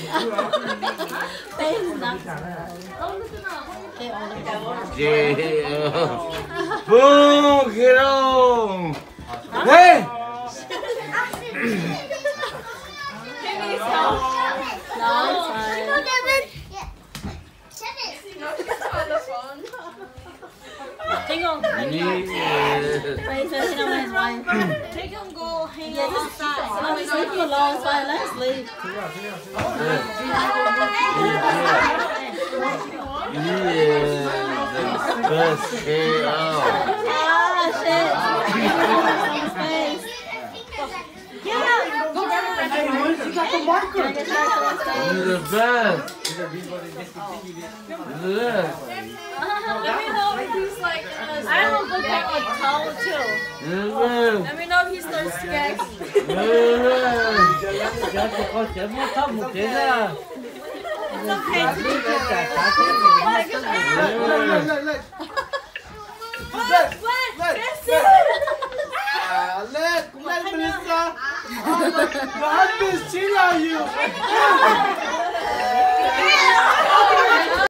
Boom, get on. Hey. Take him. Wait, so he don't want his wife. Take him, go hang outside. No, he's sleeping alone, so let him sleep. Best hair out. Ah, shit. You got the marker. You're the best. Look. Let me know if he's like, I don't look like a towel too. Let me know if he starts skaggy. It's okay to do that. Let Melissa. Your husband's cheating on you.